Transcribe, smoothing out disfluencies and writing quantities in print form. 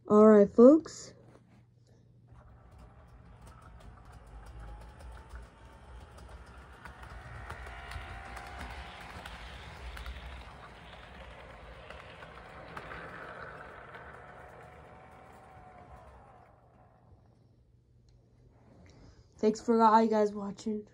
Alright, folks. Thanks for all you guys watching.